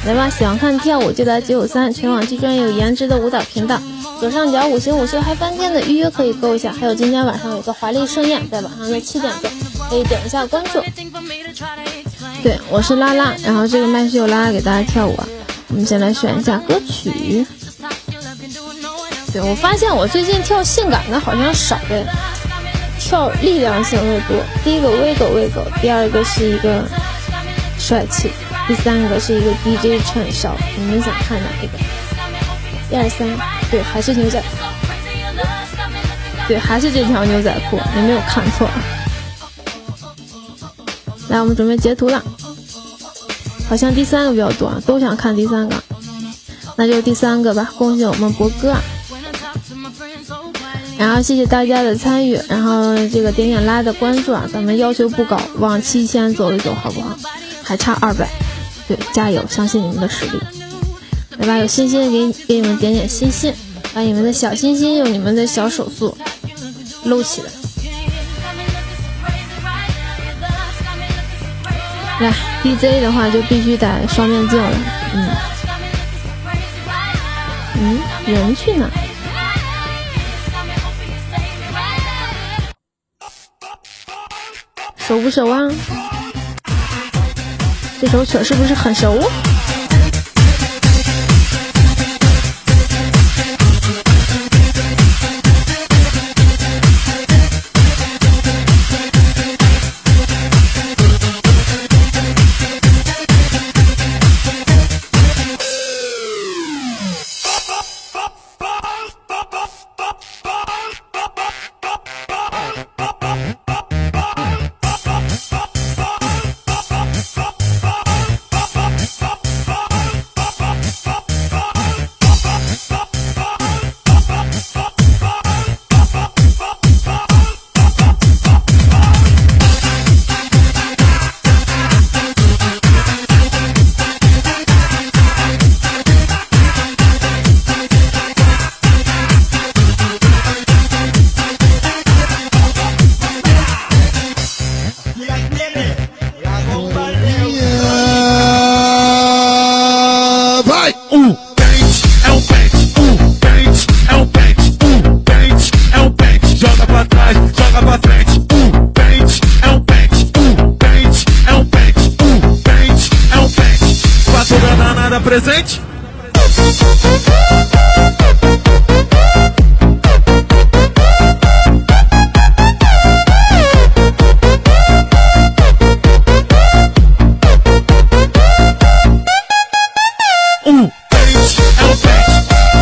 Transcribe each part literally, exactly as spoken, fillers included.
来吧，喜欢看跳舞就来九九三，全网最专业有颜值的舞蹈频道。左上角五星午休嗨翻天的预约可以勾一下，还有今天晚上有个华丽盛宴，在晚上的七点钟可以点一下关注。对，我是拉拉，然后这个麦是由拉拉给大家跳舞啊。我们先来选一下歌曲。对，我发现我最近跳性感的好像少呗，跳力量型的多。第一个威狗威狗，第二个是一个帅气，第三个是一个 D J 串烧，你们想看哪一个？一二三，对，还是牛仔裤，对，还是这条牛仔裤，你没有看错。来，我们准备截图了，好像第三个比较多，都想看第三个，那就第三个吧。恭喜我们博哥，然后谢谢大家的参与，然后这个点点拉的关注啊，咱们要求不高，往七千走一走好不好？还差二百，对，加油，相信你们的实力。来吧，有心心给给你们点点心心，把你们的小心心用你们的小手速搂起来。来 D J 的话就必须得双面镜了，嗯嗯，人去哪？熟不熟啊？这首曲是不是很熟？ Presente? Um pente é um pente.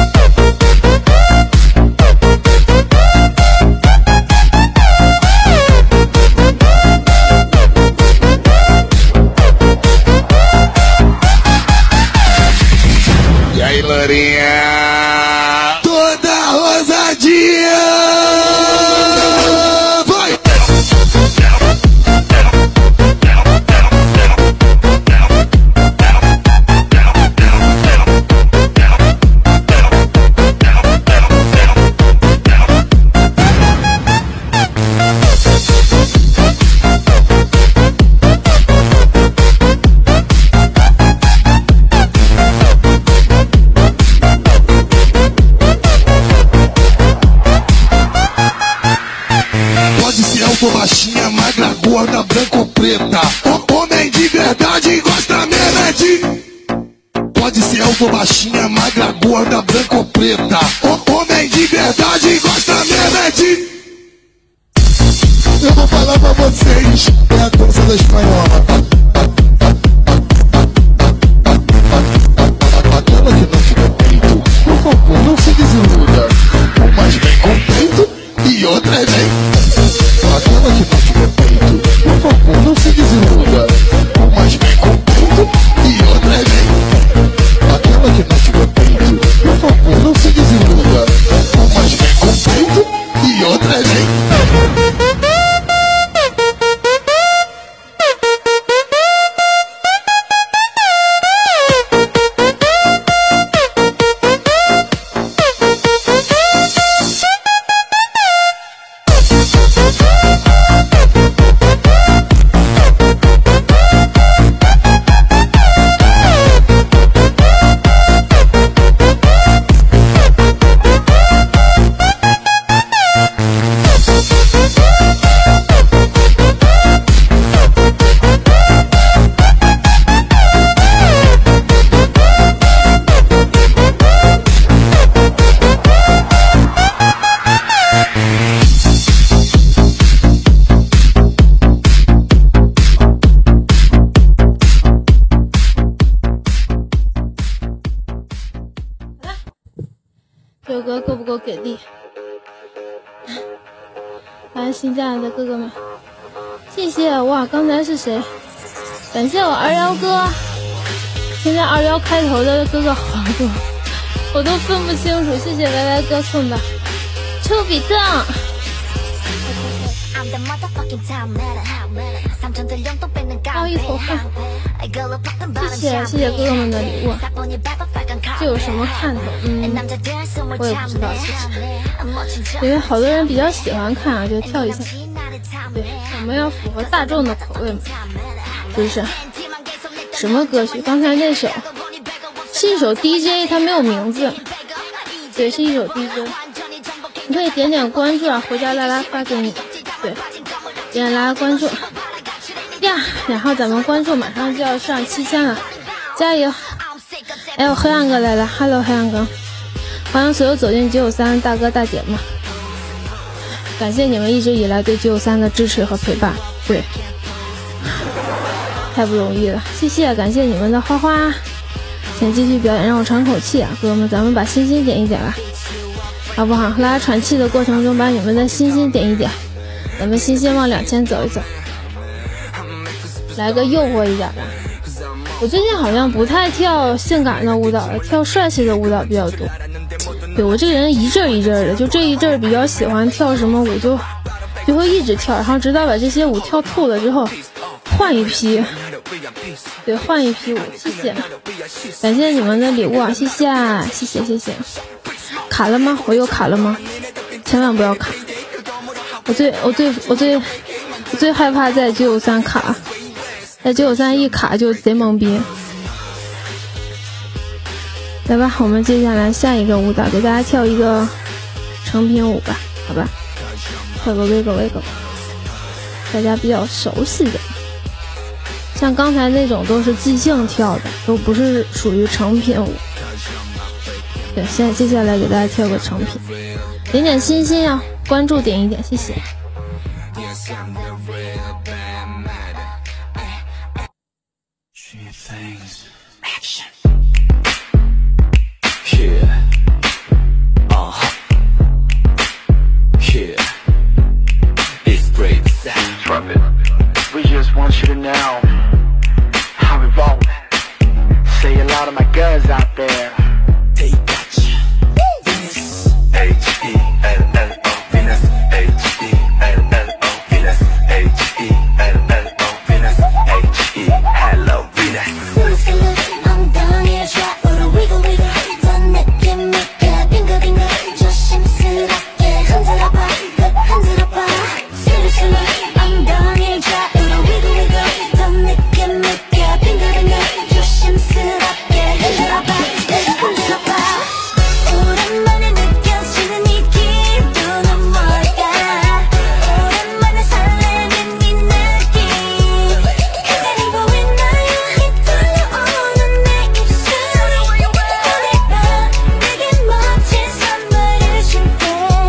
E aí, Lourinha? Toda rosadinha! Vai! Alto, baixinha, magra, gorda, branca ou preta. O homem de verdade gosta mesmo é de... Pode ser alto, baixinha, magra, gorda, branca ou preta. O homem de verdade gosta mesmo é de... Eu vou falar pra vocês, é a dança da espanhola. Aquela que não tiver peito, por favor, não se desiluda. Umas vem com peito e outras vem... Aquela que não tiver peito, por favor, não se desiluda. Umas vem com peito e outra vem. Aquela que não tiver peito, por favor, não se desiluda. Umas vem com peito e outra vem. 给力！来新进来的哥哥们，谢谢哇！刚才是谁？感谢我二幺哥。现在二幺开头的哥哥好多，我都分不清楚。谢谢歪歪哥送的丘比特。冒一口汗，谢谢谢谢哥哥们的礼物。这有什么看头？嗯，我也不知道，其实因为好多人比较喜欢看啊，就跳一下。对，我们要符合大众的口味嘛，是不是？什么歌曲？刚才那首是一首 D J， 它没有名字。对，是一首 D J。你可以点点关注啊，回家拉拉发给你。对，点点拉拉关注呀，然后咱们关注马上就要上七千了，加油！哎呦，黑暗哥来了 ，Hello 黑暗哥，欢迎所有走进九九三大哥大姐们，感谢你们一直以来对九九三的支持和陪伴，对，太不容易了，谢谢，感谢你们的花花，请继续表演，让我喘口气啊，哥们，咱们把星星点一点吧，好不好？大家喘气的过程中，把你们的星星点一点，咱们星星往两千走一走，来个诱惑一点的。我最近好像不太跳性感的舞蹈了，跳帅气的舞蹈比较多。对，我这个人一阵一阵的，就这一阵比较喜欢跳什么舞就就会一直跳，然后直到把这些舞跳透了之后换一批。对，换一批舞，谢谢，感谢你们的礼物啊，谢谢谢谢谢谢。卡了吗？我又卡了吗？千万不要卡！我最我最我最我最害怕在九九三卡。在九九三一卡就贼懵逼。来吧，我们接下来下一个舞蹈，给大家跳一个成品舞吧，好吧？跳个 wiggle wiggle， 大家比较熟悉的，像刚才那种都是即兴跳的，都不是属于成品舞。对，现在接下来给大家跳个成品，点点心心啊，关注点一点，谢谢。 We just want you to know how we roll. Say a lot of my girls out there. They got you. Venus. H E L L O. Venus. H E L L O. Venus. H E L L O. Venus. H E Hello Venus. 엉덩이를 좌우로 wiggle wiggle. 더 느낌 있게 빙글빙글. 조심스럽게 흔들어봐. 흔들어봐. 슬슬 엉덩이를 좌우로 wiggle wiggle. 더 느낌 있게 빙글빙글. 조심스럽게 흔들어봐. 흔들어봐. 오랜만에 느껴지는 이 기분은 뭘까? 오랜만에 설레는 이 느낌. 그대를 보이나요? 휘둘러오는 내 입술이. 오늘 밤 내게 멋진 선물을 줄게.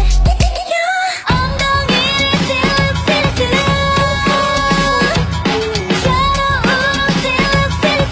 엉덩이를 쭉 슬슬. 샤로우 슬슬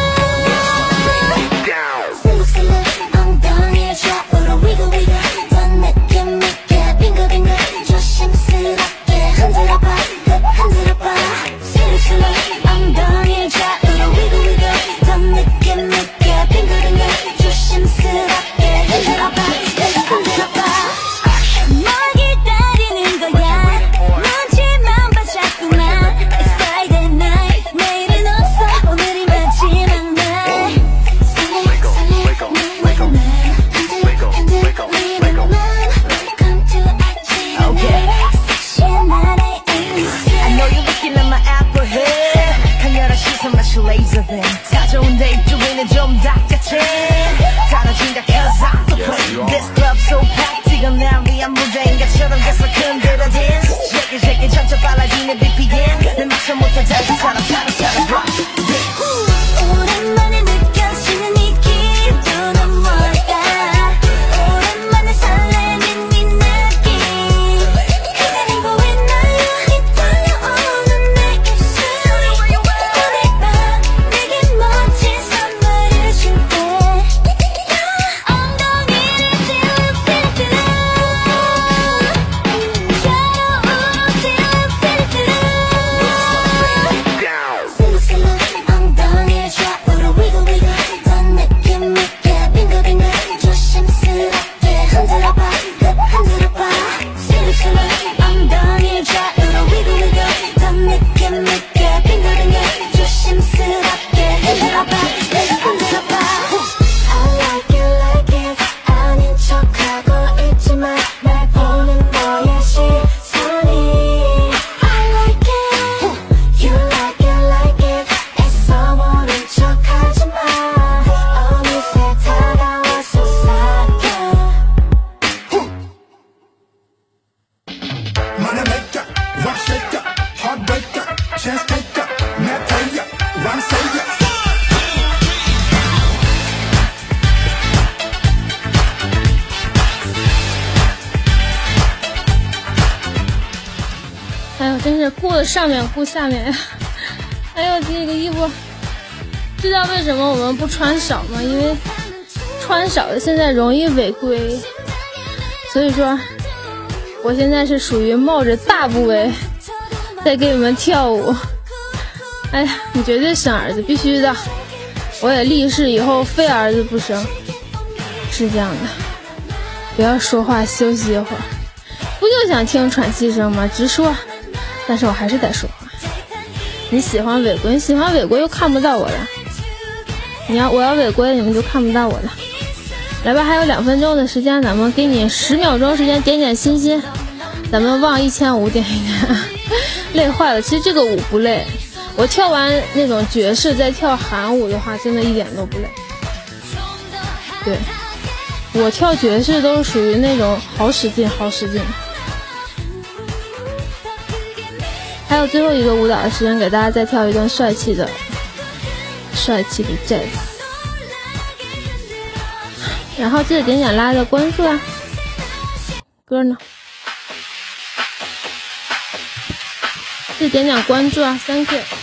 슬슬. 슬슬 엉덩이를 좌우로 wiggle wiggle. 더 느낌 있게 빙글빙글. 조심스럽게 흔들어봐. 흔들어봐. 슬슬 엉덩이를 좌우로 wiggle wiggle. 더 느낌 있게 빙글빙글. 조심스럽게 흔들어봐. 흔들어봐. 뭘 기다리는 거야? 눈치만 봐 자꾸만. It's Friday night. 내일은 없어. 오늘이 마지막 날. 설레 설레 내 맘. 흔들 흔들 내 맘. Come to our channel. 섹시한 나의 인생. I know you're looking at my apple hair. 강렬한 시선 마치 laser beam. 찾아온 데이 쪽에는 좀 닥쳤지. 달라진다 cause I'm the queen. This club so packed. 지금 난 위한 무대인 것처럼 계속 흔들어 dance. Shake it shake it 점점 빨라지는 B P M. 내 맞춰 못한 자동차로 타러 타러 rock. 오랜만에 느껴지는 이 기분은 뭘까? 오랜만에 설레는 이 느낌. 그대를 보이나요? 휘둘러오는 내 입술이. 오늘 밤 내게 멋진 선물을 줄게. 엉덩이를 쭉 슬슬. 顾了上面顾下面呀。还有这个衣服，知道为什么我们不穿少吗？因为穿少的现在容易违规，所以说我现在是属于冒着大不韪在给你们跳舞。哎呀，你绝对生儿子，必须的，我也立誓以后非儿子不生，是这样的。不要说话，休息一会儿。不就想听喘气声吗？直说。但是我还是得说话。你喜欢违规，你喜欢违规又看不到我了。你要我要违规，你们就看不到我了。来吧，还有两分钟的时间，咱们给你十秒钟时间点点心心，咱们望一千五点一点。累坏了，其实这个舞不累，我跳完那种爵士再跳韩舞的话，真的一点都不累。对，我跳爵士都是属于那种好使劲好使劲。还有最后一个舞蹈的时间，给大家再跳一段帅气的帅气的 jazz。 然后记得点点拉的关注啊。歌呢？记得点点关注啊 ，thank you。